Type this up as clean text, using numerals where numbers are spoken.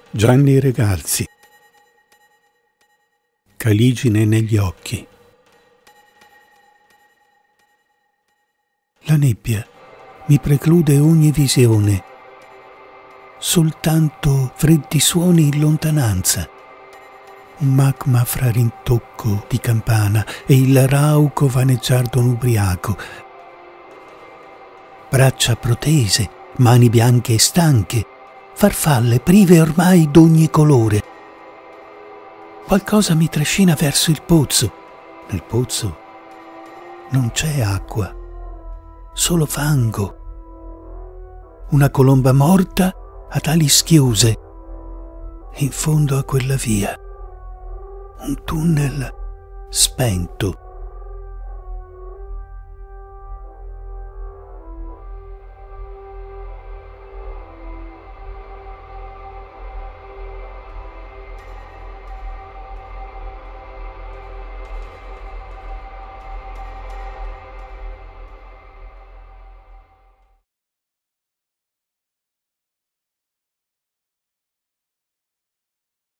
Gianni Regalzi. Caligine negli occhi. La nebbia mi preclude ogni visione, soltanto freddi suoni in lontananza, un magma fra rintocco di campana e il rauco vaneggiar d'un ubriaco, braccia protese, mani bianche e stanche, farfalle prive ormai d'ogni colore. Qualcosa mi trascina verso il pozzo. Nel pozzo non c'è acqua, solo fango. Una colomba morta ad ali schiuse. In fondo a quella via un tunnel spento.